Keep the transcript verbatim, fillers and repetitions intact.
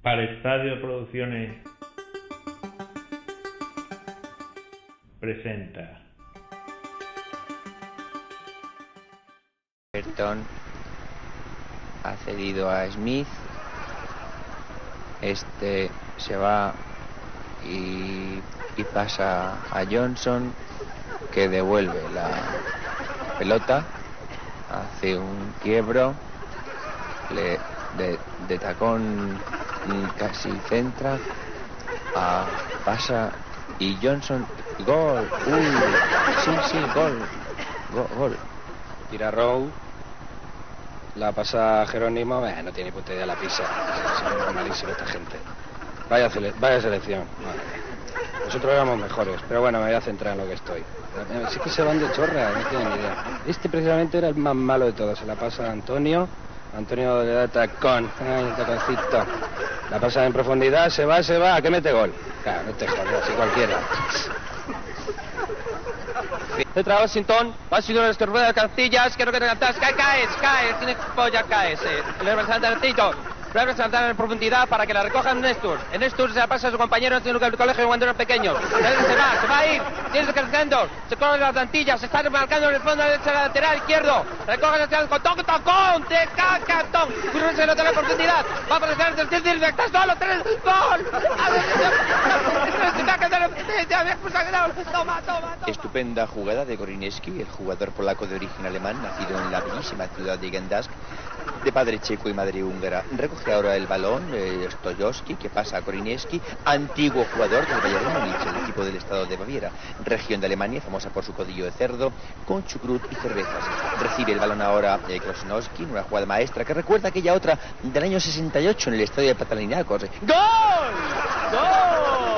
Para Estadio Producciones presenta Everton ha cedido a Smith. Este se va y, y pasa a Johnson, que devuelve la pelota, hace un quiebro, le, de, de tacón casi centra, a, pasa y Johnson, gol, uy, sí, sí, gol, gol, gol. Tira Rowe, la pasa Jerónimo, eh, no tiene ni puta idea, la pisa. Son malísima esta gente. Vaya, vaya selección. Vale. Nosotros éramos mejores, pero bueno, me voy a centrar en lo que estoy. Sí que se van de chorra, no tienen ni idea. Este precisamente era el más malo de todos. Se la pasa a Antonio. Antonio le da tacón. Ay, taconcito. La pasa en profundidad, se va, se va. ¿A qué mete gol? Claro, no te jodas, así cualquiera. Detrás Washington, Washington es que rueda de Cancillas, quiero que te cantas, cae, caes, caes, tiene polla, caes, eh. Le representa el Tito, le representa en profundidad para que la recojan Nestor. En Nestor se la pasa a su compañero en el colegio cuando eran pequeños. Se va, se va a ir, tiene que creciendo, se corre las dantillas, se está marcando en el fondo derecho lateral izquierdo. Recoge el lateral con toque, tocón, te caca, ton. Se nota la profundidad, va a aparecer el tercer del estás solo, tres, gol. Toma, toma. Estupenda jugada de Gorineski, el jugador polaco de origen alemán, nacido en la bellísima ciudad de Gdańsk, de padre checo y madre húngara. Recoge ahora el balón eh, Stojowski, que pasa a Gorineski, antiguo jugador del Bayern Múnich, el equipo del estado de Baviera, región de Alemania, famosa por su codillo de cerdo, con chucrut y cervezas. Recibe el balón ahora eh, Krasnowski, una jugada maestra que recuerda aquella otra del año sesenta y ocho en el estadio de Patalinacos. ¡Gol! ¡Gol!